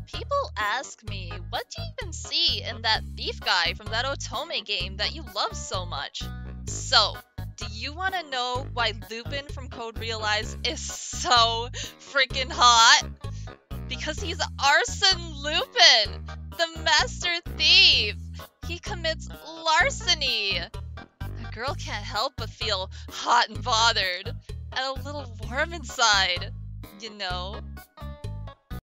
People ask me, what do you even see in that thief guy from that Otome game that you love so much? So, do you want to know why Lupin from Code Realize is so freaking hot? Because he's ARSON Lupin, the master thief! He commits larceny! A girl can't help but feel hot and bothered, and a little warm inside, you know?